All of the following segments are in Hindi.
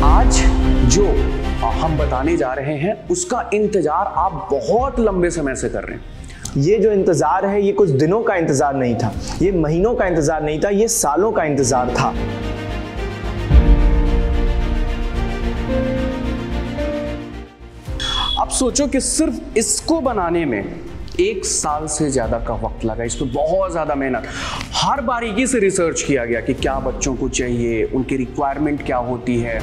आज जो हम बताने जा रहे हैं उसका इंतजार आप बहुत लंबे समय से कर रहे हैं। ये जो इंतजार है ये कुछ दिनों का इंतजार नहीं था, ये महीनों का इंतजार नहीं था, ये सालों का इंतजार था। अब सोचो कि सिर्फ इसको बनाने में 1 साल से ज्यादा का वक्त लगा। इस पर बहुत ज्यादा मेहनत, हर बारीकी से रिसर्च किया गया कि क्या बच्चों को चाहिए, उनकी रिक्वायरमेंट क्या होती है।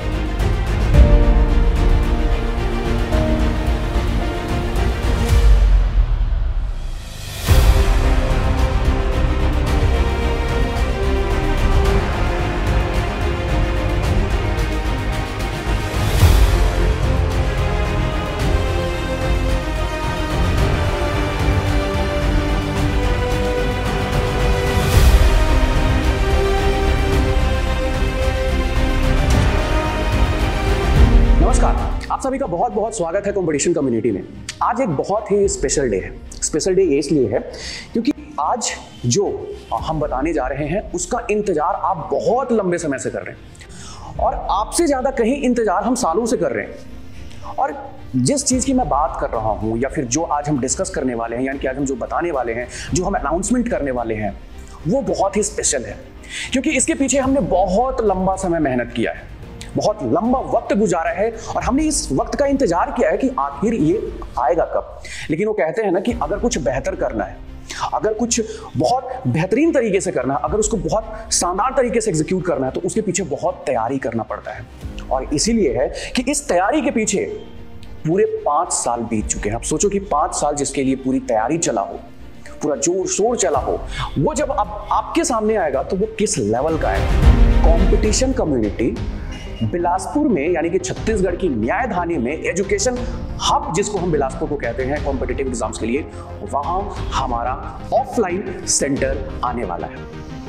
आप सभी का बहुत बहुत स्वागत है कंपटीशन कम्युनिटी में। आज एक बहुत ही स्पेशल डे है। स्पेशल डे इसलिए है क्योंकि आज जो हम बताने जा रहे हैं उसका इंतजार आप बहुत लंबे समय से कर रहे हैं और आपसे ज्यादा कहीं इंतजार हम सालों से कर रहे हैं। और जिस चीज की मैं बात कर रहा हूं या फिर जो आज हम डिस्कस करने वाले हैं, यानी कि आज हम जो बताने वाले हैं, जो हम अनाउंसमेंट करने वाले हैं, वो बहुत ही स्पेशल है क्योंकि इसके पीछे हमने बहुत लंबा समय मेहनत किया है, बहुत लंबा वक्त गुजारा है और हमने इस वक्त का इंतजार किया है कि आखिर ये आएगा कब। लेकिन वो कहते हैं ना कि अगर कुछ बेहतर करना है, अगर कुछ बहुत बेहतरीन तरीके से करना है, अगर उसको बहुत शानदार तरीके से एग्जीक्यूट करना है तो उसके पीछे बहुत तैयारी करना पड़ता है। और इसीलिए है कि इस तैयारी के पीछे पूरे 5 साल बीत चुके हैं। अब सोचो कि 5 साल जिसके लिए पूरी तैयारी चला हो, पूरा जोर शोर चला हो, वो जब अब आपके सामने आएगा तो वो किस लेवल का है। कॉम्पिटिशन कम्युनिटी बिलासपुर में, यानी कि छत्तीसगढ़ की न्यायधानी में एजुकेशन हब जिसको हम बिलासपुर को कहते हैं कॉम्पिटिटिव एग्जाम्स के लिए, वहां हमारा ऑफलाइन सेंटर आने वाला है।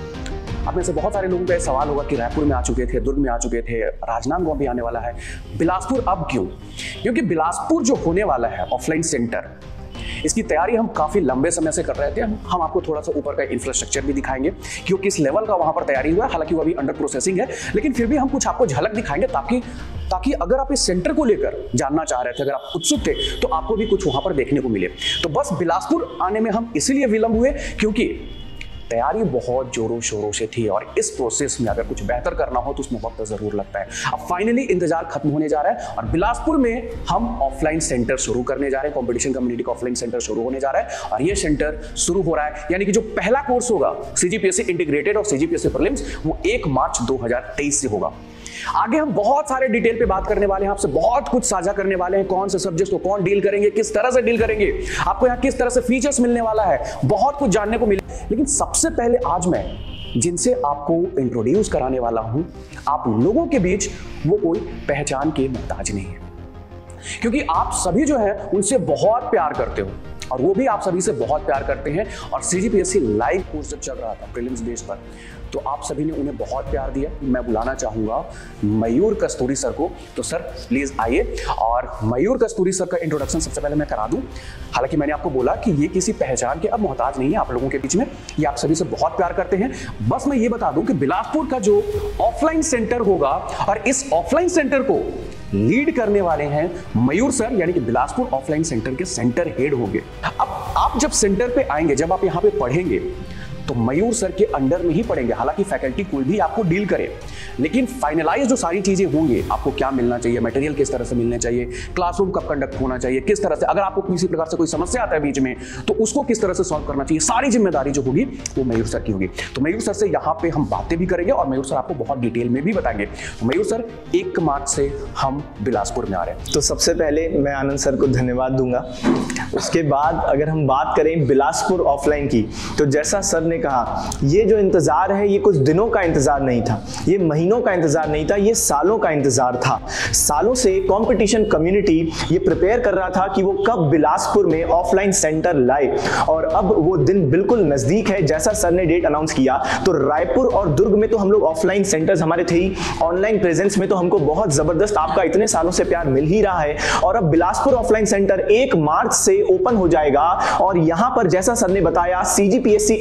अब में से बहुत सारे लोगों का सवाल होगा कि रायपुर में आ चुके थे, दुर्ग में आ चुके थे, राजनांदगांव भी आने वाला है, बिलासपुर अब क्यों? क्योंकि बिलासपुर जो होने वाला है ऑफलाइन सेंटर, इसकी तैयारी हम काफी लंबे समय से कर रहे थे। हम आपको थोड़ा सा ऊपर का इंफ्रास्ट्रक्चर भी दिखाएंगे कि वो किस लेवल का वहां पर तैयारी हुआ है। हालांकि वो अभी अंडर प्रोसेसिंग है, लेकिन फिर भी हम कुछ आपको झलक दिखाएंगे ताकि अगर आप इस सेंटर को लेकर जानना चाह रहे थे, अगर आप उत्सुक थे, तो आपको भी कुछ वहां पर देखने को मिले। तो बस बिलासपुर आने में हम इसीलिए विलंब हुए क्योंकि तैयारी बहुत जोरों शोरों से थी और इस प्रोसेस में अगर कुछ बेहतर करना हो तो उसमें वक्त जरूर लगता है। अब फाइनली इंतजार खत्म होने जा रहा है और बिलासपुर में हम ऑफलाइन सेंटर शुरू करने जा रहे हैं। कंपटीशन कम्युनिटी का ऑफलाइन सेंटर शुरू होने जा रहा है और ये सेंटर शुरू हो रहा है, यानी कि जो पहला कोर्स होगा सीजीपीएससी इंटीग्रेटेड और सीजीपीएससी प्रीलिम्स, वो 1 मार्च 2023 से होगा। आगे हम बहुत सारे डिटेल पे बात करने वाले हैं, आपसे बहुत कुछ साझा करने वाले हैं। कौन से सब्जेक्ट को कौन डील करेंगे, किस तरह से डील करेंगे, आपको यहाँ किस तरह से फीचर्स मिलने वाला है, बहुत कुछ जानने को मिले। लेकिन सबसे पहले आज मैं जिनसे आपको इंट्रोड्यूस कराने वाला हूं, आप लोगों के बीच वो कोई पहचान के मोहताज नहीं है, क्योंकि आप सभी जो है उनसे बहुत प्यार करते हो और वो भी आप सभी से बहुत प्यार करते हैं। और सीजीपीएससी लाइव कोर्स जब चल रहा था प्रीलिम्स बेस पर, तो आप सभी ने उन्हें बहुत प्यार दिया। मैं बुलाना चाहूंगा मयूर कस्तूरी सर को। तो सर प्लीज आइए और मयूर कस्तूरी सर का इंट्रोडक्शन सबसे पहले मैं करा दूं। हालांकि मैंने आपको बोला कि ये किसी पहचान के अब मोहताज नहीं है आप लोगों के बीच में, ये आप सभी से बहुत प्यार करते हैं। बस मैं ये बता दूं कि बिलासपुर का जो ऑफलाइन सेंटर होगा और इस ऑफलाइन सेंटर को लीड करने वाले हैं मयूर सर, यानी कि बिलासपुर ऑफलाइन सेंटर के सेंटर हेड होंगे। अब आप जब सेंटर पे आएंगे, जब आप यहां पे पढ़ेंगे, तो मयूर सर के अंडर में ही पढ़ेंगे। हालांकि फैकल्टी कोई भी आपको डील करे, लेकिन फाइनलाइज जो सारी चीजें होंगी, आपको क्या मिलना चाहिए, मटेरियल किस तरह से मिलने चाहिए, क्लासरूम कब कंडक्ट होना चाहिए, किस तरह से, अगर आपको किसी प्रकार से कोई समस्या आता है बीच में तो उसको किस तरह से सॉल्व करना चाहिए, सारी जिम्मेदारी जो होगी वो मयूर सर की होगी। तो मयूर सर से यहाँ पे हम बातें भी करेंगे और मयूर सर आपको बहुत डिटेल में भी बताएंगे। तो मयूर सर 1 मार्च से हम बिलासपुर में आ रहे हैं। तो सबसे पहले मैं आनंद सर को धन्यवाद दूंगा। उसके बाद अगर हम बात करें बिलासपुर ऑफलाइन की, तो जैसा सर ने कहा, ये जो इंतजार है ये कुछ दिनों का इंतजार नहीं था, ये महीनों का इंतजार नहीं था, ये सालों का इंतजार था। सालों से कंपटीशन कम्युनिटी ये प्रिपेयर कर रहा था कि वो कब बिलासपुर में ऑफलाइन सेंटर लाए और अब वो दिन बिल्कुल नजदीक है। जैसा सर ने डेट अनाउंस किया, तो रायपुर और दुर्ग में तो हम लोग ऑफलाइन सेंटर्स हमारे थे ही, ऑनलाइन प्रेजेंस में तो हमको बहुत जबरदस्त आपका इतने सालों से प्यार मिल ही रहा है। और अब बिलासपुर ऑफलाइन सेंटर 1 मार्च से ओपन हो जाएगा और यहां पर जैसा सर ने बताया CGPSC integrated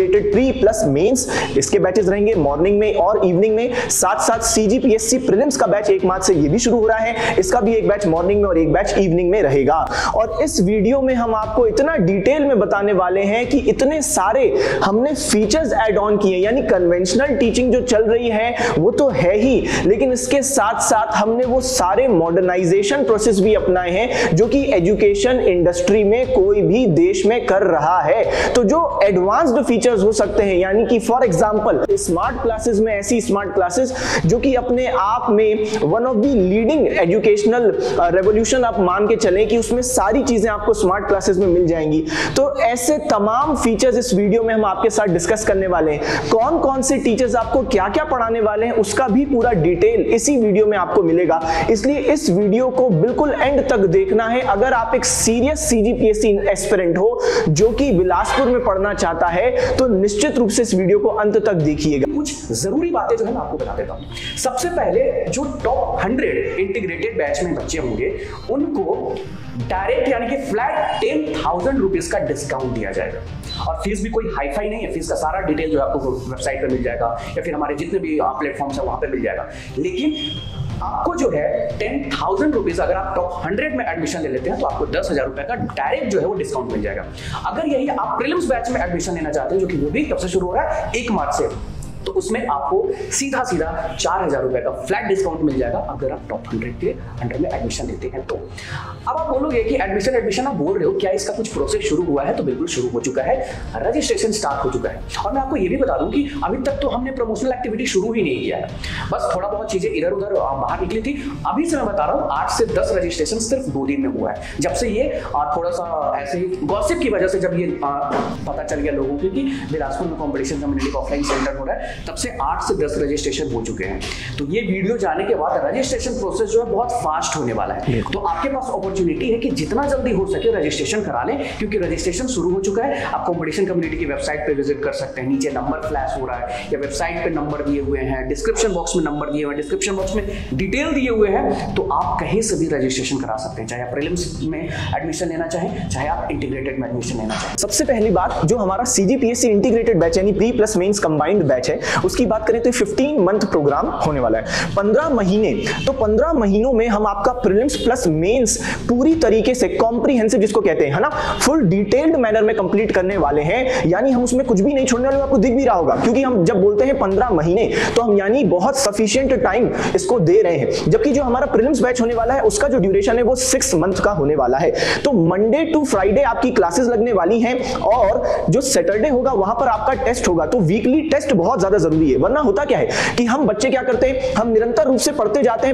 integrated pre plus mains, इसके बैचेस रहेंगे मॉर्निंग में और इवनिंग में। साथ साथ सीजीपीएससी प्रीलिम्स का बैच 1 मार्च से ये भी शुरू हो रहा है, इसका भी एक बैच मॉर्निंग में और एक बैच इवनिंग में रहेगा। और इस वीडियो में हम आपको इतना डिटेल में बताने वाले हैं कि इतने सारे हमने फीचर्स ऐड ऑन किए, यानी कन्वेंशनल टीचिंग जो चल रही है वो तो है ही, लेकिन इसके साथ साथ हमने वो सारे मॉडर्नाइजेशन प्रोसेस भी अपनाए हैं जो कि एजुकेशन इंडस्ट्री में कोई भी देश में कर रहा है। तो जो एडवांस्ड फीचर्स हो सकते हैं, यानी कि फॉर एग्जांपल स्मार्ट क्लासेस में ऐसी स्मार्ट क्लासेस जो कि अपने आप में one of the leading educational revolution आप मान के चलें कि उसमें सारी चीजें आपको स्मार्ट क्लासेस में मिल जाएंगी। तो ऐसे तमाम फीचर्स इस वीडियो में हम आपके साथ डिस्कस करने वाले हैं। कौन कौन से टीचर्स आपको क्या क्या पढ़ाने वाले हैं उसका भी पूरा डिटेल इसी वीडियो में आपको मिलेगा, इसलिए इस वीडियो को बिल्कुल एंड तक देखना है। अगर आप एक सीरियस सीजीपीएससी एस्पिरेंट हो जो कि बिलासपुर में पढ़ना चाहता है तो निश्चित रूप से इस वीडियो को अंत तक देखिएगा। कुछ जरूरी बातें जो है मैं आपको बता देता हूं। सबसे पहले जो टॉप 100 इंटीग्रेटेड बैच में बच्चे होंगे उनको डायरेक्ट यानी कि फ्लैट 10,000 रुपीज का डिस्काउंट दिया जाएगा। और फीस भी कोई हाई फाई नहीं है, फीस का सारा डिटेल जो है आपको वेबसाइट पे मिल जाएगा या फिर हमारे जितने भी प्लेटफॉर्म्स है वहां पे मिल जाएगा। लेकिन आपको जो है 10,000 रुपीज अगर आप टॉप 100 में एडमिशन ले लेते हैं तो आपको 10,000 रुपए का डायरेक्ट जो है वो डिस्काउंट मिल जाएगा। अगर यही आप प्रीलिम्स बैच में एडमिशन लेना चाहते हैं जो कि वो भी कब से शुरू हो रहा है 1 मार्च से, तो उसमें आपको सीधा 4,000 रुपए का फ्लैट डिस्काउंट मिल जाएगा अगर आप टॉप 100 के अंडर में एडमिशन लेते हैं। तो अब आप बोलोगे कि एडमिशन आप बोल रहे हो, क्या इसका कुछ प्रोसेस शुरू हुआ है? तो बिल्कुल शुरू हो चुका है, रजिस्ट्रेशन स्टार्ट हो चुका है। और मैं आपको ये भी बता दूं कि अभी तक तो हमने प्रमोशनल एक्टिविटी शुरू ही नहीं किया है, बस थोड़ा बहुत चीजें इधर उधर बाहर निकली थी। अभी से मैं बता रहा हूँ 8 से 10 रजिस्ट्रेशन सिर्फ 2 दिन में हुआ है। जब से ये थोड़ा सा ऐसे ही गॉसिप की वजह से जब ये पता चल गया लोगों को कि बिलासपुर में कॉम्पिटिशन कम्युनिटी का ऑफलाइन सेंटर हो रहा है, तब से 8 से 10 रजिस्ट्रेशन हो चुके हैं। तो ये वीडियो जाने के बाद रजिस्ट्रेशन प्रोसेस जो है बहुत फास्ट होने वाला है। तो आपके पास अपॉर्चुनिटी है कि जितना जल्दी हो सके रजिस्ट्रेशन करा लें, क्योंकि रजिस्ट्रेशन शुरू हो चुका है। आप कॉम्पिटिशन कम्युनिटी की वेबसाइट पे विजिट कर सकते हैं, नीचे नंबर फ्लैश हो रहा है या वेबसाइट पे नंबर दिए हुए हैं, डिस्क्रिप्शन बॉक्स में नंबर दिए हुए हैं, डिस्क्रिप्शन बॉक्स में डिटेल दिए हुए हैं। तो आप कहीं से भी रजिस्ट्रेशन करा सकते हैं, चाहे आप प्रीलिम्स में एडमिशन लेना चाहें, चाहे आप इंटीग्रेटेड में एडमिशन लेना चाहें। सबसे पहली बात, जो हमारा सीजीपीएससी इंटीग्रेटेड बैच यानी pre plus mains combined batch है, उसकी बात करें तो 15 मंथ प्रोग्राम होने वाला है, 15 महीने। तो 15 महीनों में हम आपका प्रीलिम्स प्लस मेंस पूरी तरीके से कॉम्प्रिहेंसिव जिसको कहते हैं, है ना, फुल डिटेल्ड मैनर में कंप्लीट करने वाले हैं। यानी हम उसमें कुछ भी नहीं छोड़ने वाले, आपको दिख भी रहा होगा, क्योंकि हम जब बोलते हैं 15 महीने तो हम यानी बहुत सफिशिएंट टाइम इसको दे रहे हैं। जबकि जो हमारा प्रीलिम्स बैच होने वाला है उसका जो ड्यूरेशन है वो 6 मंथ का होने वाला है। तो मंडे टू फ्राइडे आपकी क्लासेस लगने वाली हैं और जो सैटरडे होगा वहां पर आपका टेस्ट होगा। तो वीकली टेस्ट बहुत ज्यादा जरूरी है, वरना होता क्या है कि हम बच्चे क्या करते हैं, हम निरंतर रूप से पढ़ते जाते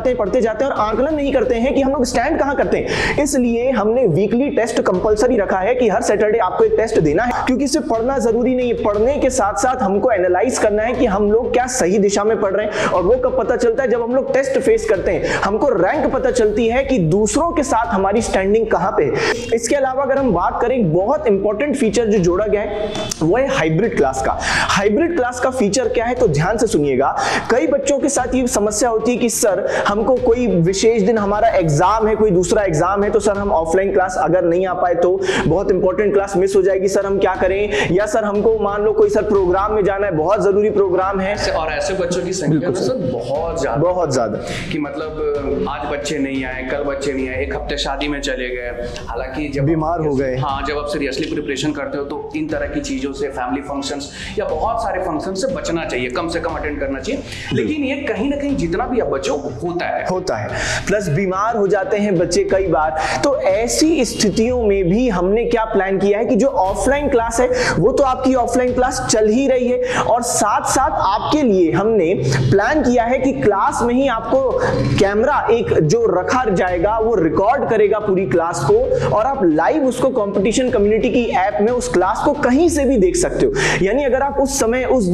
हैं और आंकलन नहीं करते हैं कि हम लोग स्टैंड कहां करते हैं। इसलिए हमने वीकली टेस्ट कंपलसरी रखा है कि हर सैटरडे आपको एक टेस्ट देना है, क्योंकि सिर्फ पढ़ना जरूरी नहीं है, पढ़ने के साथ साथ हमको एनालाइज करना है कि हम लोग क्या सही दिशा में पढ़ रहे हैं। और वो कब पता चलता है, जब हम लोग टेस्ट फेस करते हैं, हमको रैंक पता चलती है कि दूसरों के साथ हमारी स्टैंडिंग कहां पे है। इसके अलावा अगर हम बात करें, बहुत इंपॉर्टेंट फीचर जो जोड़ा गया है वो है हाइब्रिड क्लास का। हाइब्रिड क्लास का फीचर क्या है, तो ध्यान से सुनिएगा। कई बच्चों के साथ ये समस्या होती है कि सर हमको कोई विशेष दिन हमारा एग्जाम है, कोई दूसरा एग्जाम है, तो सर हम ऑफलाइन क्लास अगर नहीं आ पाए तो बहुत इंपॉर्टेंट क्लास मिस हो जाएगी, सर हम क्या करें। या सर हमको मान लो कोई सर प्रोग्राम में जाना है, बहुत जरूरी प्रोग्राम है, और ऐसे बच्चों की संख्या सर बहुत ज्यादा कि मतलब आज बच्चे नहीं आए, कल बच्चे नहीं आए, एक हफ्ते शादी में चले गए, हालांकि जब बीमार हो गए। हाँ, जब आप सीरियसली प्रिपरेशन करते हो तो इन तरह की चीजों से, फैमिली फंक्शंस या बहुत सारे फंक्शन से बचना चाहिए, कम से कम अटेंड करना चाहिए। लेकिन ये कहीं ना कहीं जितना भी आप बच्चों होता है, प्लस बीमार हो जाते हैं बच्चे कई बार। तो ऐसी स्थितियों में भी हमने क्या प्लान किया है कि जो ऑफलाइन क्लास है वो तो आपकी ऑफलाइन क्लास चल ही रही है, और साथ साथ आपके लिए हमने प्लान किया है कि क्लास में ही आपको कैमरा एक जो रखा जाएगा वो रिकॉर्ड करेगा पूरी क्लास को, और आप लाइव उसको कंपटीशन कम्युनिटी की ऐप में उस क्लास को कहीं से भी देख सकते हो। यानी अगर आप उस समय उस दिन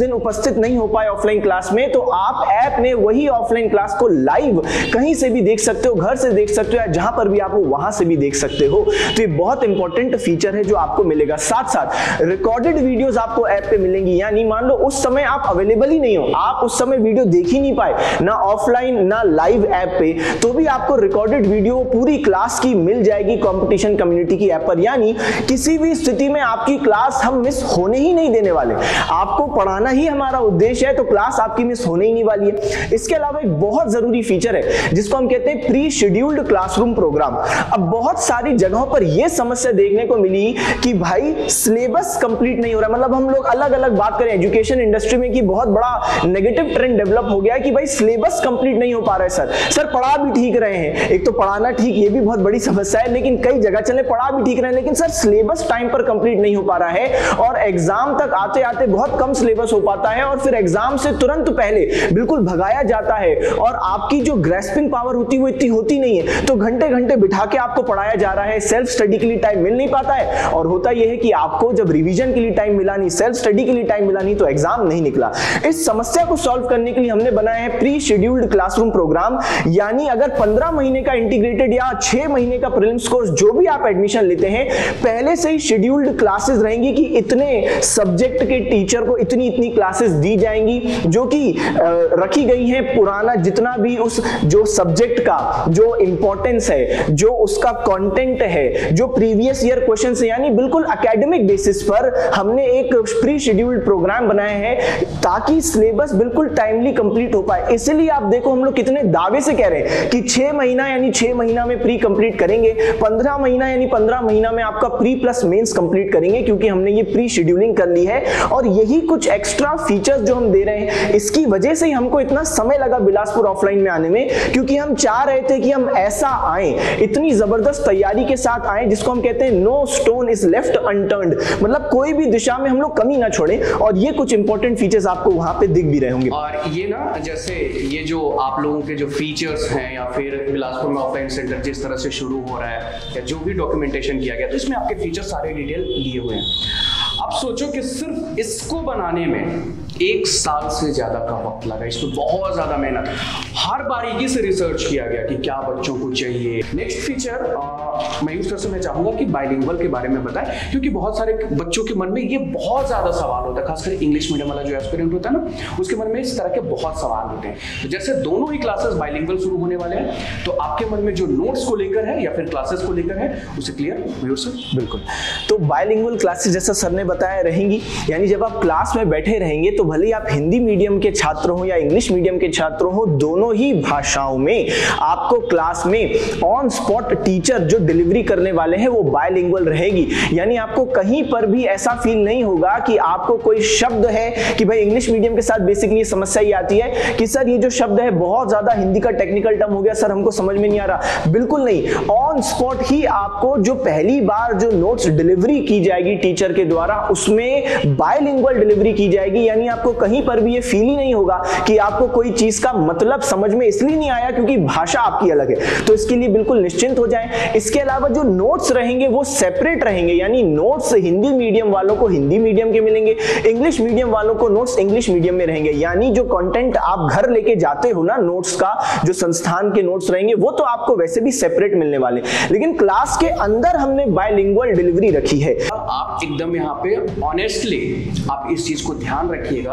दिन उपस्थित नहीं हो पाए ऑफलाइन क्लास में, तो आप ऐप में वही ऑफलाइन क्लास को लाइव कहीं से भी देख सकते हो, घर से देख सकते हो या जहां पर भी आप हो वहां से भी देख सकते हो। तो ये बहुत इंपॉर्टेंट फीचर है जो आपको मिलेगा। साथ साथ रिकॉर्डेड वीडियोस आपको ऐप पे मिलेंगी, यानी मान लो उस समय आप अवेलेबल ही नहीं हो, आप उस समय वीडियो देख ही नहीं पाए, ना ऑफलाइन ना लाइव ऐप पे, तो भी आपको रिकॉर्डेड वीडियो पूरी क्लास की मिल जाएगी कंपटीशन कम्युनिटी की ऐप पर। यानी किसी भी स्थिति में आपकी क्लास हम मिस होने ही नहीं देने वाले। आपको पढ़ाना ही हमारा उद्देश्य है, तो क्लास आपकी मिस होने ही नहीं वाली है। इसके अलावा एक बहुत जरूरी फीचर है जिसको हम कहते हैं प्री शेड्यूल्ड क्लासरूम प्रोग्राम। अब बहुत सारी जगहों पर यह समस्या देखने को मिली कि भाई सिलेबस कंप्लीट नहीं हो रहा, मतलब हम लोग अलग अलग बात करें एजुकेशन इंडस्ट्री में कि बहुत बड़ा नेगेटिव ट्रेंड डेवलप हो गया है कि भाई सिलेबस कंप्लीट नहीं हो पा रहा है। सर पढ़ा भी ठीक रहे हैं, एक तो पढ़ाना ठीक, ये भी बहुत बड़ी समस्या है, लेकिन कई जगह चले पढ़ा भी ठीक रहे हैं, लेकिन सर सिलेबस टाइम पर कंप्लीट नहीं हो पा रहा है और एग्जाम तक आते आते बहुत कम सिलेबस हो पाता है और फिर एग्जाम से तुरंत पहले बिल्कुल भगाया जाता है और आपकी जो ग्रेस्पिंग पावर होती है वो इतनी होती नहीं है, तो घंटे घंटे बिठा के आपको पढ़ाया जा रहा है, सेल्फ स्टडी के लिए टाइम मिल नहीं पाता है और होता यह है कि आपको जब रिवीजन के लिए टाइम मिला नहीं, सेल्फ स्टडी के लिए टाइम मिला नहीं, तो एग्जाम नहीं निकला। इस समस्या को सॉल्व करने के लिए हमने बनाया है प्री शेड्यूल्ड क्लासरूम प्रोग्राम। यानी अगर 15 महीने का इंटीग्रेटेड या 6 महीने का प्रीलिम्स कोर्स जो भी आप एडमिशन लेते हैं, पहले से ही शेड्यूल्ड क्लासेस रहेंगी कि इतने सब्जेक्ट के टीचर को इतनी इतनी क्लासेस दी जाएंगी, जो कि रखी गई है पुराना जितना भी उस जो सब्जेक्ट का जो इंपॉर्टेंस है, जो उसका कंटेंट है, जो प्रीवियस ईयर क्वेश्चंस है, यानी बिल्कुल एकेडमिक बेसिस पर हमने एक प्री शेड्यूल्ड प्रोग्राम बनाया है ताकि सिलेबस बिल्कुल टाइमली कंप्लीट हो पाए। इसलिए आप देखो हम लोग कितने दावे से कह रहे हैं कि 6 महीना यानी 6 महीना में प्री कंप्लीट करेंगे, 15 महीना यानी 15 महीना में आपका प्री प्लस मेंस कंप्लीट करेंगे, क्योंकि हमने ये प्री शेड्यूलिंग कर ली है। और यही कुछ एक्स्ट्रा फीचर्स जो हम दे रहे हैं, इसकी वजह से ही हमको इतना समय लगा बिलासपुर ऑफलाइन में आने में, क्योंकि हम चाह रहे थे कि हम ऐसा आए, इतनी जबरदस्त तैयारी के साथ आए जिसको हम कहते हैं no stone is left unturned, मतलब कोई भी दिशा में हम लोग कमी ना छोड़े। और ये कुछ इंपॉर्टेंट फीचर्स आपको वहां पे दिख भी रहे होंगे। और ये ना जैसे ये जो आप लोगों के जो फीचर्स हैं या फिर बिलासपुर में ऑफलाइन सेंटर जिस तरह से शुरू हो रहा है या जो भी डॉक्यूमेंटेशन किया गया, तो इसमें आपके फीचर्स सारे डिटेल दिए हुए हैं। आप सोचो कि सिर्फ इसको बनाने में 1 साल से ज्यादा का वक्त लगा, इसमें बहुत ज्यादा मेहनत, हर बारीकी से रिसर्च किया गया कि क्या बच्चों को चाहिए। नेक्स्ट फीचर मयूर सर से मैं चाहूंगा कि बाइलिंगुअल के बारे में बताएं, क्योंकि बहुत सारे बच्चों के मन में ये बहुत ज्यादा सवाल होता है, खासकर इंग्लिश मीडियम वाला जो एस्पिरेंट होता है ना, उसके मन में इस तरह के बहुत सवाल होते हैं। तो जैसे दोनों ही क्लासेस बाइलिंगुअल शुरू होने वाले हैं, तो आपके मन में जो नोट्स को लेकर है या फिर क्लासेस को लेकर है उसे क्लियर मयूर सर। बिल्कुल, तो बाइलिंगुअल क्लासेस जैसा सर ने बताया रहेंगी, यानी जब आप क्लास में बैठे रहेंगे तो भले ही आप हिंदी मीडियम के छात्र हो या इंग्लिश मीडियम के छात्र हो, दोनों ही भाषाओं में आपको क्लास में ऑन स्पॉट टीचर जो डिलीवरी करने वाले हैं वो बायलिंगुअल रहेगी। यानी आपको कहीं पर भी ऐसा फील नहीं होगा कि आपको कोई शब्द है कि भाई इंग्लिश मीडियम के साथ बेसिकली समस्या ही आती है कि सर ये जो शब्द है बहुत ज्यादा हिंदी का टेक्निकल टर्म हो गया, सर हमको समझ में नहीं आ रहा। बिल्कुल नहीं, ऑन स्पॉट ही आपको जो पहली बार जो नोट्स डिलीवरी की जाएगी टीचर के द्वारा, उसमें बायलिंगुअल डिलीवरी की जाएगी। यानी आपको कहीं पर भी ये फील ही नहीं होगा कि आपको कोई चीज का मतलब समझ में इसलिए नहीं आया क्योंकि भाषा आपकी अलग है। तो इसके लिए बिल्कुल निश्चिंत हो जाएं। इसके अलावा जो नोट्स रहेंगे वो सेपरेट रहेंगे, यानी नोट्स हिंदी मीडियम वालों को हिंदी मीडियम के मिलेंगे, इंग्लिश मीडियम वालों को नोट्स इंग्लिश मीडियम में रहेंगे। यानी जो कंटेंट आप घर लेके जाते हो ना, नोट्स का जो संस्थान के नोट्स रहेंगे वो तो आपको वैसे भी सेपरेट मिलने वाले, लेकिन क्लास के अंदर हमने बायलिंगुअल डिलीवरी रखी है। आप एकदम यहाँ पे ऑनेस्टली आप इस चीज को ध्यान रखिएगा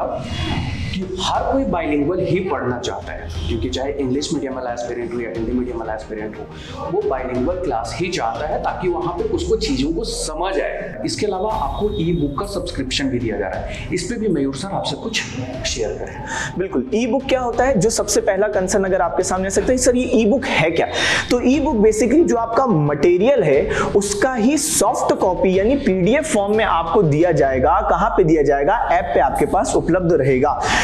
कि हर कोई बाइलिंगुअल ही पढ़ना चाहता है, क्योंकि चाहे इंग्लिश मीडियम वाला एस्पिरेंट हो या हिंदी मीडियम वाला एस्पिरेंट हो, वो बाइलिंगुअल क्लास ही चाहता है ताकि वहां पे उसको चीजों को समझ आए। इसके अलावा आपको ई बुक का सब्सक्रिप्शन भी दिया जा रहा है, इस पे भी मयूर सर आपसे कुछ शेयर करें। बिल्कुल, ई बुक क्या होता है, जो सबसे पहला कंसर्न अगर आपके सामने आ सकता है सर ये ई बुक है क्या, तो ई बुक बेसिकली जो आपका मटेरियल है उसका ही सॉफ्ट कॉपी यानी पीडीएफ फॉर्म में आपको दिया जाएगा। कहां पे दिया जाएगा? ऐप पे आपके पास उपलब्ध रहेगा।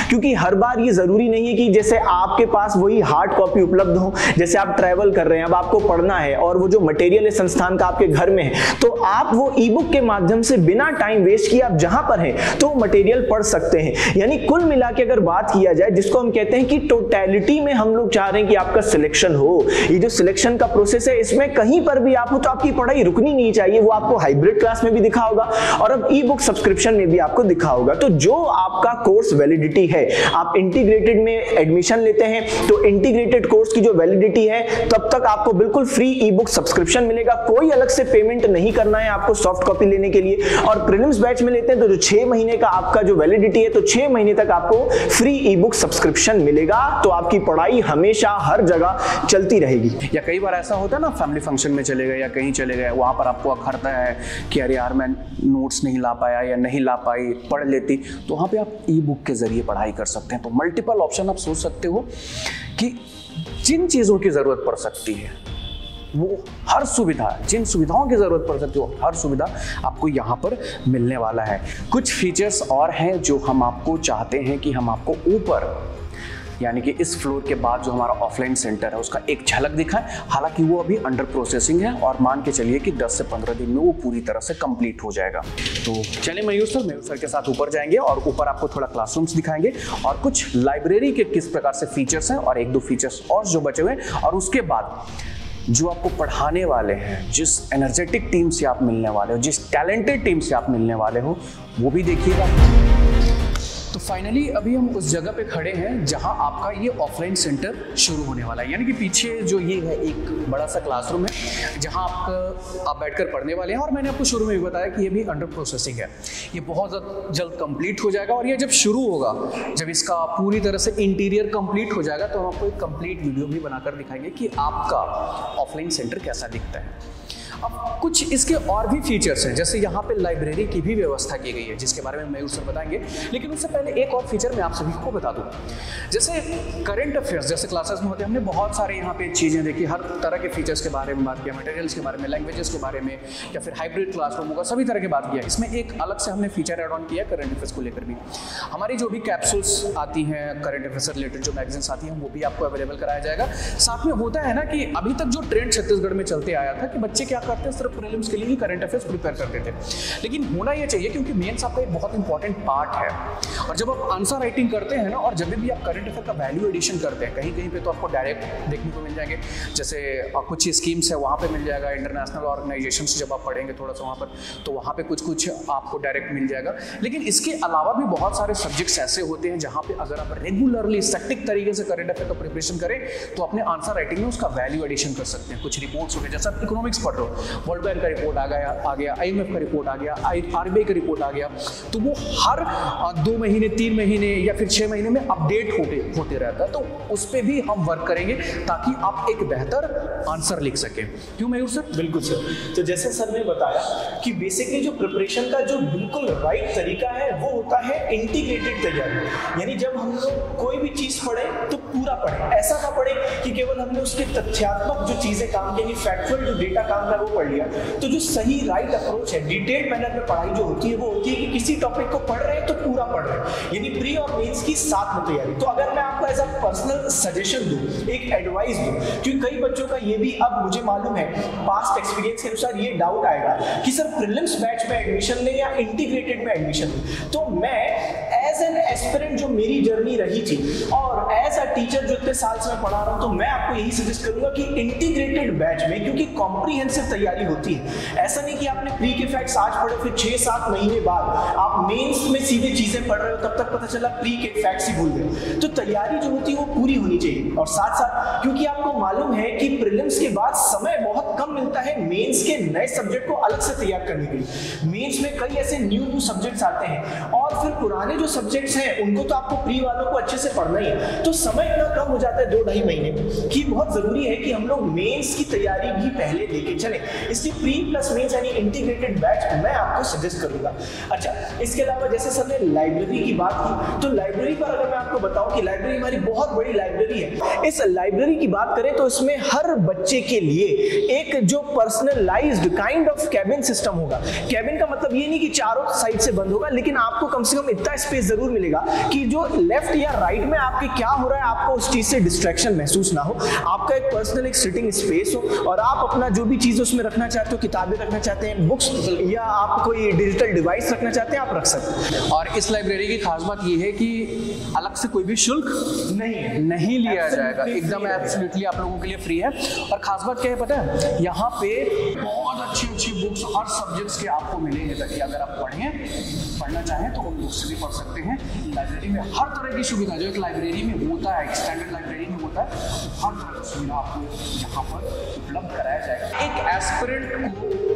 क्योंकि हर बार ये जरूरी नहीं है कि जैसे आपके पास वही हार्ड कॉपी उपलब्ध हो। जैसे आप ट्रैवल कर रहे हैं, अब आपको पढ़ना है और वो जो मटेरियल है संस्थान का आपके घर में है, तो आप वो ई बुक के माध्यम से बिना टाइम वेस्ट किए आप जहां पर हैं तो मटेरियल पढ़ सकते हैं। यानी कुल मिला के अगर बात किया जाए, जिसको हम कहते हैं कि टोटलिटी में हम लोग चाह रहे हैं कि आपका सिलेक्शन हो। ये जो सिलेक्शन का प्रोसेस है, इसमें कहीं पर भी आप हो तो आपकी पढ़ाई रुकनी नहीं चाहिए। वो आपको हाइब्रिड क्लास में भी दिखा होगा और अब ई बुक सब्सक्रिप्शन में भी आपको दिखा होगा। तो जो आपका कोर्स वैलिडिटी है, आप इंटीग्रेटेड में एडमिशन लेते हैं तो इंटीग्रेटेड कोर्स की जो वैलिडिटी है तब तक आपको बिल्कुल फ्री ई बुक सब्सक्रिप्शन मिलेगा। कोई अलग से पेमेंट नहीं करना है आपको सॉफ्ट कॉपी लेने के लिए। और प्रीलिम्स बैच में लेते हैं तो जो 6 महीने का आपका जो वैलिडिटी है, तो 6 महीने तक आपको फ्री ई बुक सब्सक्रिप्शन मिलेगा। तो आपकी पढ़ाई हमेशा हर जगह चलती रहेगी। या कई बार ऐसा होता है ना, फैमिली फंक्शन में चले गए या कहीं चले गए, वहां पर आपको अखरता है कि अरे यार मैं नोट्स नहीं ला पाया या नहीं ला पाई, पढ़ लेती, तो वहां पे आप ई बुक के जरिए पढ़ाई कर सकते हैं। तो मल्टीपल ऑप्शन आप सोच सकते हो कि जिन चीजों की जरूरत पड़ सकती है वो हर सुविधा, जिन सुविधाओं की जरूरत पड़ सकती है वो हर सुविधा आपको यहाँ पर मिलने वाला है। कुछ फीचर्स और हैं जो हम आपको चाहते हैं कि हम आपको ऊपर, यानी कि इस फ्लोर के बाद जो हमारा ऑफलाइन सेंटर है उसका एक झलक दिखाएं। हालांकि वो अभी अंडर प्रोसेसिंग है और मान के चलिए कि 10 से 15 दिन में वो पूरी तरह से कंप्लीट हो जाएगा। तो चलिए मयूर सर के साथ ऊपर जाएंगे और ऊपर आपको थोड़ा क्लासरूम्स दिखाएंगे और कुछ लाइब्रेरी के किस प्रकार से फीचर्स हैं और 1-2 फीचर्स और जो बचे हुए हैं, और उसके बाद जो आपको पढ़ाने वाले हैं, जिस एनर्जेटिक टीम से आप मिलने वाले हो, जिस टैलेंटेड टीम से आप मिलने वाले हो, वो भी देखिएगा। तो फाइनली अभी हम उस जगह पे खड़े हैं जहां आपका ये ऑफलाइन सेंटर शुरू होने वाला है। यानी कि पीछे जो ये है एक बड़ा सा क्लासरूम है जहां आप बैठकर पढ़ने वाले हैं। और मैंने आपको शुरू में भी बताया कि ये भी अंडर प्रोसेसिंग है, ये बहुत जल्द कंप्लीट हो जाएगा। और ये जब शुरू होगा, जब इसका पूरी तरह से इंटीरियर कंप्लीट हो जाएगा, तो हम आपको एक कंप्लीट वीडियो भी बनाकर दिखाएंगे कि आपका ऑफलाइन सेंटर कैसा दिखता है। अब कुछ इसके और भी फीचर्स हैं, जैसे यहाँ पे लाइब्रेरी की भी व्यवस्था की गई है जिसके बारे में मयूर सर बताएंगे। लेकिन उससे पहले एक और फीचर मैं आप सभी को बता दूँ। जैसे करंट अफेयर्स जैसे क्लासेस में होते हैं, हमने बहुत सारे यहाँ पे चीज़ें देखी, हर तरह के फीचर्स के बारे में बात किया, मटेरियल्स के बारे में, लैंग्वेजेस के बारे में, या फिर हाइब्रिड क्लासरूम होगा, सभी तरह की बात किया। इसमें एक अलग से हमने फीचर एड ऑन किया करंट अफेयर्स को लेकर भी। हमारी जो भी कैप्सूल्स आती हैं करंट अफेयर्स से रिलेटेड, जो मैगजीन्स आती हैं, वो भी आपको अवेलेबल कराया जाएगा। साथ में होता है ना कि अभी तक जो ट्रेंड छत्तीसगढ़ में चलते आया था कि बच्चे क्या करते हैं, सिर्फ प्रीलिम्स के लिए ही करंट अफेयर्स प्रिपेयर करते थे। लेकिन होना ये चाहिए क्योंकि मेंस आपका एक बहुत इंपॉर्टेंट पार्ट है। और जब आप आंसर राइटिंग करते हैं ना, और जब भी आप करंट अफेयर का वैल्यू एडिशन करते हैं, कहीं कहीं पे तो आपको डायरेक्ट देखने को मिल जाएंगे, जैसे कुछ स्कीम्स है वहाँ पे मिल जाएगा, इंटरनेशनल ऑर्गेनाइजेशन से जब आप पढ़ेंगे थोड़ा सा वहाँ पर, तो वहाँ पे कुछ कुछ आपको डायरेक्ट मिल जाएगा। लेकिन इसके अलावा भी बहुत सारे सब्जेक्ट्स ऐसे होते हैं जहाँ पे अगर आप रेगुलरली स्टैटिक तरीके से करंट अफेयर का प्रिपरेशन करें तो अपने आंसर राइटिंग में उसका वैल्यू एडिशन कर सकते हैं। कुछ रिपोर्ट्स हो गए, जैसे आप इकोनॉमिक्स पढ़ रहे हो, वर्ल्ड बैंक का रिपोर्ट आ गया, IMF का रिपोर्ट आ गया, RBI का रिपोर्ट आ गया, तो वो हर 2 महीने 3 महीने या फिर 6 महीने में अपडेट होते रहता है। तो उस पर भी हम वर्क करेंगे ताकि आप एक बेहतर आंसर लिख सकें। क्यों मयूर सर? बिल्कुल सर। तो जैसे सर ने बताया कि बेसिकली जो प्रिपरेशन का जो बिल्कुल राइट तरीका है वो होता है इंटीग्रेटेड तैयारी। यानी जब हम लोग कोई भी चीज पढ़े तो पूरा पढ़े, ऐसा ना पढ़े कि केवल हमने उसके तथ्यात्मक जो चीजें काम की, फैक्चुअल जो डेटा काम का वो पढ़ लिया। तो जो सही राइट अप्रोच है, डिटेल्ड मैनर में पढ़ाई जो होती है वो होती है कि किसी टॉपिक को पढ़ रहे हैं तो पूरा पढ़ रहे हैं, यानी प्री और मेंस की साथ में तैयारी। तो अगर मैं आपको एज अ पर्सनल सजेशन दूं, एक एडवाइस दूं, क्योंकि कई बच्चों का ये भी अब मुझे मालूम है पास्ट एक्सपीरियंस के अनुसार ये डाउट आएगा कि सर प्रीलिम्स बैच में एडमिशन लें या इंटीग्रेटेड में एडमिशन लें। तो मैं एज एन एस्पिरेंट जो मेरी जर्नी रही थी और एज अ टीचर जो इतने साल से मैं पढ़ा रहा हूं, तो मैं आपको यही सजेस्ट करूंगा कि इंटीग्रेटेड बैच में, क्योंकि कॉम्प्रिहेंसिव तैयारी होती है। ऐसा नहीं कि आपने प्री के फैक्ट्स आज पढ़े फिर 6-7 महीने बाद आप मेंस में सीधे चीजें पढ़ रहे हो, तब तक पता चला प्री के फैक्ट्स ही भूल गए। तो तैयारी जो होती है वो पूरी होनी चाहिए। और साथ साथ क्योंकि आपको मालूम है कि प्रीलिम्स के बाद समय बहुत कम मिलता है मेंस के नए सब्जेक्ट को अलग से तैयार करने के लिए। मेंस में कई ऐसे न्यू सब्जेक्ट्स आते हैं और फिर पुराने जो सब्जेक्ट्स हैं उनको तो आपको प्री वालों को अच्छे से पढ़ना ही है। तो समय इतना कम हो जाता है 2-2.5 महीने कि बहुत जरूरी है कि हम लोग मेंस की तैयारी भी पहले लेके चले। इसलिए प्री प्लस मेंस यानी इंटीग्रेटेड बैच मैं आपको सजेस्ट करूंगा। अच्छा, इसके अलावा जैसे सर ने लाइब्रेरी की बात की, तो लाइब्रेरी पर अगर मैं आपको बताऊं कि लाइब्रेरी हमारी बहुत बड़ी लाइब्रेरी है। इस लाइब्रेरी की बात करें तो इसमें हर बच्चे के लिए एक जो personalised kind of cabin system होगा। कैबिन का मतलब ये नहीं कि चारों साइड से बंद होगा, लेकिन आपको कम से कम इतना स्पेस जरूर जरूर मिलेगा कि जो लेफ्ट या राइट में आपके क्या हो रहा है आपको उस चीज से डिस्ट्रैक्शन महसूस ना हो, आपका एक पर्सनल एक सिटिंग स्पेस हो और आप अपना जो भी चीज उसमें रखना चाहते हो, किताबें रखना चाहते हैं, बुक्स, या आप कोई डिजिटल डिवाइस रखना चाहते हैं, आप रख सकते हैं। और इस लाइब्रेरी की खास बात यह है कि अलग से कोई भी शुल्क नहीं लिया जाएगा, एकदम एब्सोल्युटली आप लोगों के लिए फ्री है। और खास बात क्या है पता है, यहाँ पे बहुत अच्छी बुक्स हर सब्जेक्ट्स के आपको मिलेंगे, ताकि अगर आप पढ़ना चाहें तो उन बुक्स भी पढ़ सकते हैं। लाइब्रेरी में हर तरह की सुविधा जो एक लाइब्रेरी में होता है, एक स्टैंडर्ड लाइब्रेरी में होता है, हर तरह की सुविधा आपको यहाँ पर उपलब्ध कराया जाएगा। एक एस्पिरेंट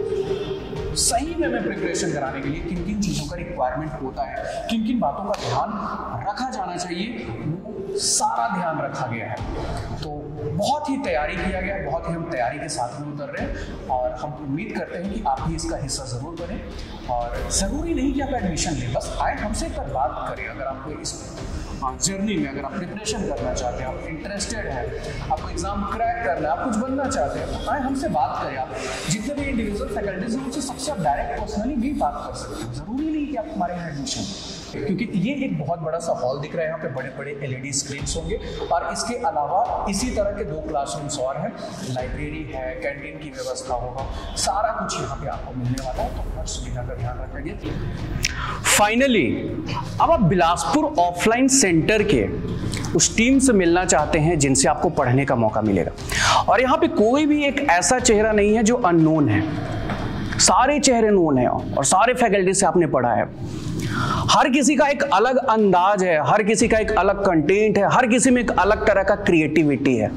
को सही वे में प्रिपरेशन कराने के लिए किन किन चीज़ों का रिक्वायरमेंट होता है, किन किन बातों का ध्यान रखा जाना चाहिए, वो सारा ध्यान रखा गया है। तो बहुत ही तैयारी किया गया, बहुत ही हम तैयारी के साथ में उतर रहे हैं और हम उम्मीद करते हैं कि आप भी इसका हिस्सा ज़रूर बने। और ज़रूरी नहीं कि आप एडमिशन लें, बस आए हमसे एक बार बात करें। अगर आपको इस जर्नी में अगर आप प्रिपरेशन करना चाहते हैं, आप इंटरेस्टेड हैं, आपको एग्जाम क्रैक करना है, आप कुछ बनना चाहते हैं, तो आए हमसे बात करें। आप जितने भी इंडिविजुअल फैकल्टीज हैं उनसे सबसे आप डायरेक्ट पर्सनली भी बात कर सकते हो। ज़रूरी नहीं कि आप हमारे यहाँ एडमिशन, क्योंकि ये एक बहुत बड़ा सा हॉल दिख रहा है, यहाँ पे बड़े बड़े LED स्क्रीन्स होंगे और इसके अलावा इसी तरह के 2 क्लासरूम्स और हैं, लाइब्रेरी है, कैंटीन की व्यवस्था होगा, सारा कुछ यहाँ पे आपको मिलने वाला है। तो हर सुविधा का ध्यान रखेंगे। फाइनली अब आप बिलासपुर ऑफलाइन सेंटर के उस टीम से मिलना चाहते हैं जिनसे आपको पढ़ने का मौका मिलेगा। और यहाँ पे कोई भी एक ऐसा चेहरा नहीं है जो अननोन है, सारे चेहरे नोन है और सारे फैकल्टी से आपने पढ़ा है। हर किसी का एक अलग अंदाज है, हर किसी का एक अलग कंटेंट है, हर किसी में एक अलग तरह का क्रिएटिविटी है।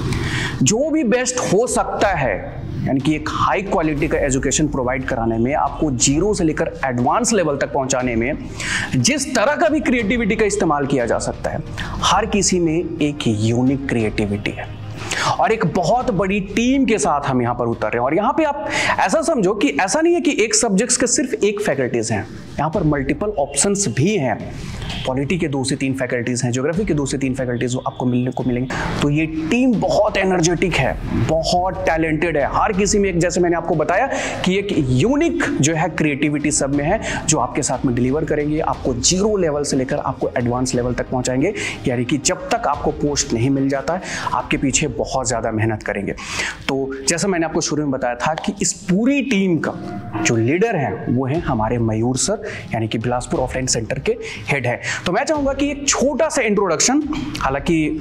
जो भी बेस्ट हो सकता है, यानी कि एक हाई क्वालिटी का एजुकेशन प्रोवाइड कराने में, आपको जीरो से लेकर एडवांस लेवल तक पहुंचाने में जिस तरह का भी क्रिएटिविटी का इस्तेमाल किया जा सकता है, हर किसी में एक यूनिक क्रिएटिविटी है। और एक बहुत बड़ी टीम के साथ हम यहाँ पर उतर रहे हैं। और यहाँ पे आप ऐसा समझो कि ऐसा नहीं है कि एक सब्जेक्ट्स के सिर्फ एक फैकल्टीज हैं, यहाँ पर मल्टीपल ऑप्शंस भी हैं। पॉलिटी के 2 से 3 फैकल्टीज हैं, ज्योग्राफी के 2 से 3 फैकल्टीज आपको मिलने को मिलेंगे। तो ये टीम बहुत एनर्जेटिक है, बहुत टैलेंटेड है। हर किसी में एक, जैसे मैंने आपको बताया कि एक यूनिक जो है क्रिएटिविटी सब में है, जो आपके साथ में डिलीवर करेंगे, आपको जीरो लेवल से लेकर आपको एडवांस लेवल तक पहुंचाएंगे। यानी कि जब तक आपको पोस्ट नहीं मिल जाता है, आपके पीछे बहुत ज़्यादा मेहनत करेंगे। तो जैसा मैंने आपको शुरू में बताया था कि इस पूरी टीम का जो लीडर है वो है हमारे मयूर सर, यानी कि बिलासपुर ऑफलाइन सेंटर के हेड है। तो मैं चाहूंगा कि एक छोटा सा इंट्रोडक्शन, हालांकि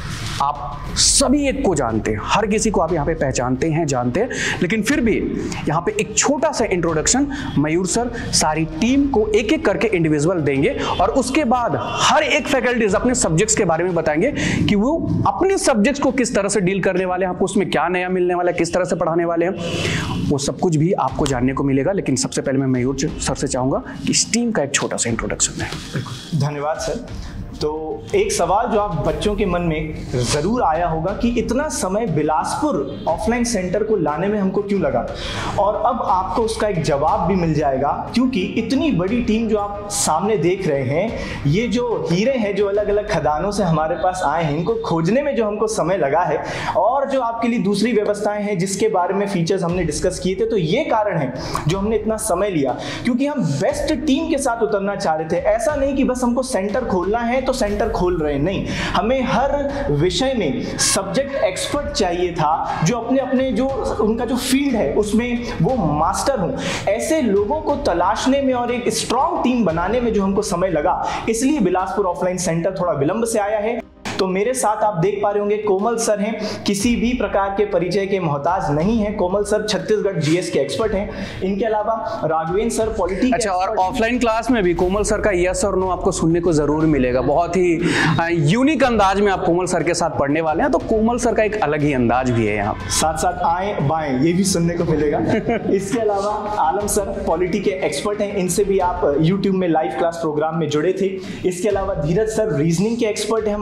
आप सभी एक को जानते हैं, हर किसी को आप यहाँ पे पहचानते हैं, जानते हैं, लेकिन फिर भी यहाँ पे एक छोटा सा इंट्रोडक्शन मयूर सर सारी टीम को एक एक करके इंडिविजुअल देंगे और उसके बाद हर एक फैकल्टीज अपने सब्जेक्ट्स के बारे में बताएंगे कि वो अपने सब्जेक्ट्स को किस तरह से डील करने वाले हैं, आपको उसमें क्या नया मिलने वाला है, किस तरह से पढ़ाने वाले हैं, वो सब कुछ भी आपको जानने को मिलेगा। लेकिन सबसे पहले मैं मयूर सर से चाहूंगा कि इस टीम का एक छोटा सा इंट्रोडक्शन है। धन्यवाद सर। तो एक सवाल जो आप बच्चों के मन में ज़रूर आया होगा कि इतना समय बिलासपुर ऑफलाइन सेंटर को लाने में हमको क्यों लगा, और अब आपको उसका एक जवाब भी मिल जाएगा, क्योंकि इतनी बड़ी टीम जो आप सामने देख रहे हैं, ये जो हीरे हैं जो अलग अलग खदानों से हमारे पास आए हैं, इनको खोजने में जो हमको समय लगा है, और जो आपके लिए दूसरी व्यवस्थाएं हैं जिसके बारे में फीचर्स हमने डिस्कस किए थे, तो ये कारण है जो हमने इतना समय लिया, क्योंकि हम बेस्ट टीम के साथ उतरना चाह रहे थे। ऐसा नहीं कि बस हमको सेंटर खोलना है तो सेंटर खोल रहे हैं, नहीं, हमें हर विषय में सब्जेक्ट एक्सपर्ट चाहिए था, जो अपने अपने जो उनका जो फील्ड है उसमें वो मास्टर हो। ऐसे लोगों को तलाशने में और एक स्ट्रॉन्ग टीम बनाने में जो हमको समय लगा, इसलिए बिलासपुर ऑफलाइन सेंटर थोड़ा विलंब से आया है। तो मेरे साथ आप देख पा रहे होंगे कोमल सर हैं, किसी भी प्रकार के परिचय के मोहताज नहीं है। कोमल सर छत्तीसगढ़ जीएस के एक्सपर्ट हैं। इनके अलावा राघवेंद्र सर पॉलिटी। अच्छा, और ऑफलाइन क्लास में भी कोमल सर का यस और नो आपको सुनने को जरूर मिलेगा। बहुत ही यूनिक अंदाज में आप कोमल सर के साथ पढ़ने वाले हैं, तो कोमल सर का एक अलग ही अंदाज भी है यहाँ। साथ साथ आए बाएं ये भी सुनने को मिलेगा। इसके अलावा आलम सर पॉलिटी के एक्सपर्ट हैं, इनसे भी आप यूट्यूब में लाइव क्लास प्रोग्राम में जुड़े थे। इसके अलावा धीरज सर रीजनिंग के एक्सपर्ट हैं हमारे साथ।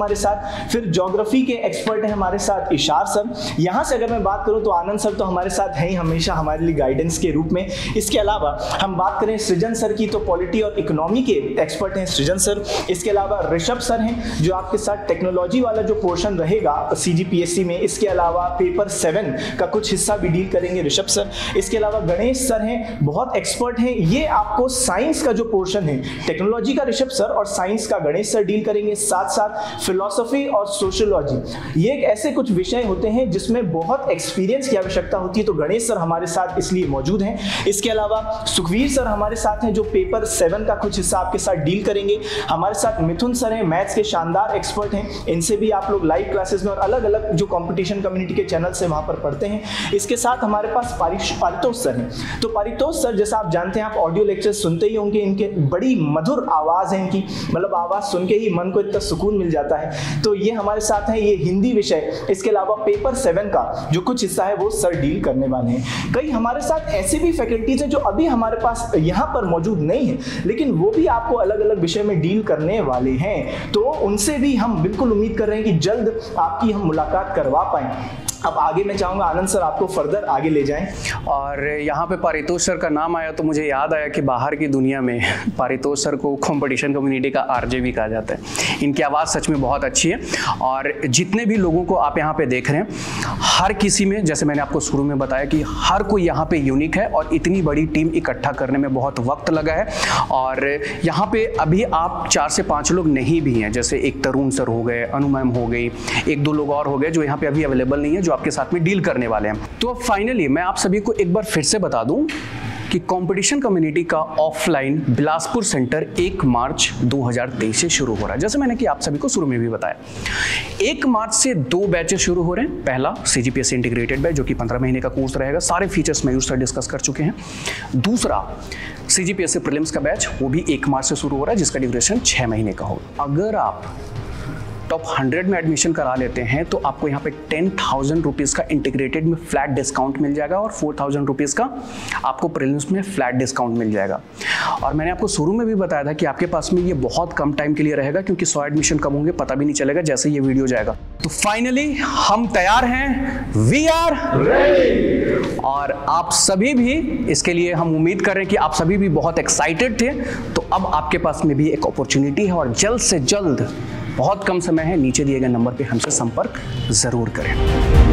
फिर ज्योग्राफी के एक्सपर्ट हैं हमारे साथ इशार सर। यहाँ से अगर मैं बात करूँ तो आनंद सर तो हमारे साथ हैं ही हमेशा हमारे लिए गाइडेंस के रूप में। इसके अलावा हम बात करें सृजन सर की तो पॉलिटी और इकोनॉमी के एक्सपर्ट हैं सृजन सर। इसके अलावा ऋषभ सर हैं जो आपके साथ टेक्नोलॉजी वाला जो पोर्शन रहेगा CGPSC में, इसके अलावा पेपर 7 का कुछ हिस्सा भी डील करेंगे ऋषभ सर। इसके अलावा गणेश सर हैं, बहुत एक्सपर्ट हैं, ये आपको साइंस का जो पोर्शन है टेक्नोलॉजी का ऋषभ सर और साइंस का गणेश सर डील करेंगे। साथ साथ फिलॉसफी और सोशियोलॉजी, ये एक ऐसे कुछ विषय होते हैं जिसमें बहुत एक्सपीरियंस की आवश्यकता होती है, तो गणेश सर हमारे साथ इसलिए मौजूद हैं। इसके अलावा सुखवीर सर हमारे साथ हैं जो पेपर 7 का कुछ हिस्सा आपके साथ डील करेंगे। हमारे साथ मिथुन सर हैं, मैथ्स के शानदार एक्सपर्ट हैं, इनसे भी आप लोग लाइव क्लासेस में और अलग अलग जो कंपटीशन कम्युनिटी के चैनल से वहां पर पढ़ते हैं। इसके साथ हमारे पास पारितोष सर हैं। तो पारितोष सर जैसा आप जानते हैं, आप ऑडियो लेक्चर सुनते ही होंगे, इनके बड़ी मधुर आवाज है इनकी, मतलब आवाज सुन के ही मन को इतना सुकून मिल जाता है। तो ये हमारे साथ हैं, ये हिंदी विषय, इसके अलावा पेपर 7 का जो कुछ हिस्सा है वो सर डील करने वाले हैं। कई हमारे साथ ऐसे भी फैकल्टीज हैं जो अभी हमारे पास यहाँ पर मौजूद नहीं है, लेकिन वो भी आपको अलग अलग विषय में डील करने वाले हैं, तो उनसे भी हम बिल्कुल उम्मीद कर रहे हैं कि जल्द आपकी हम मुलाकात करवा पाएं। अब आगे मैं चाहूंगा आनंद सर आपको फर्दर आगे ले जाएं। और यहाँ पे पारितोष सर का नाम आया तो मुझे याद आया कि बाहर की दुनिया में पारितोष सर को कंपटीशन कम्युनिटी का RJ भी कहा जाता है। इनकी आवाज़ सच में बहुत अच्छी है और जितने भी लोगों को आप यहाँ पे देख रहे हैं, हर किसी में, जैसे मैंने आपको शुरू में बताया कि हर कोई यहाँ पे यूनिक है और इतनी बड़ी टीम इकट्ठा करने में बहुत वक्त लगा है। और यहाँ पे अभी आप 4 से 5 लोग नहीं भी हैं, जैसे एक तरुण सर हो गए, अनु मैम हो गई, 1-2 लोग और हो गए जो यहाँ पे अभी अवेलेबल नहीं है, जो आपके साथ में डील करने वाले हैं। तो फाइनली मैं आप सभी को एक बार फिर से बता दूं कि कंपटीशन कम्युनिटी का ऑफलाइन बिलासपुर सेंटर 1 मार्च 2023 से शुरू हो रहा है। जैसे मैंने कि आप सभी को शुरू में भी बताया, 1 मार्च से 2 बैचेस शुरू हो रहे हैं। पहला CGPSC इंटीग्रेटेड बैच जो कि 15 महीने का कोर्स रहेगा, सारे फीचर्स मयूर सर डिस्कस कर चुके हैं। दूसरा CGPSC प्रीलिम्स का बैच, वो भी 1 मार्च से शुरू हो रहा है, जिसका ड्यूरेशन 6 महीने का होगा। अगर आप टॉप 100 में एडमिशन करा लेते हैं तो आपको यहाँ पे 10,000 रुपीज़ का इंटीग्रेटेड में फ्लैट डिस्काउंट मिल जाएगा और 4,000 रुपीज़ का आपको प्रीलिम्स में फ्लैट डिस्काउंट मिल जाएगा। और मैंने आपको शुरू में भी बताया था कि आपके पास में ये बहुत कम टाइम के लिए रहेगा, क्योंकि 100 एडमिशन कम होंगे, पता भी नहीं चलेगा जैसे ये वीडियो जाएगा। तो फाइनली हम तैयार हैं, वी आर रेडी। और आप सभी भी इसके लिए हम उम्मीद कर रहे हैं कि आप सभी भी बहुत एक्साइटेड थे। तो अब आपके पास में भी एक अपॉर्चुनिटी है और जल्द से जल्द, बहुत कम समय है, नीचे दिए गए नंबर पे हमसे संपर्क जरूर करें।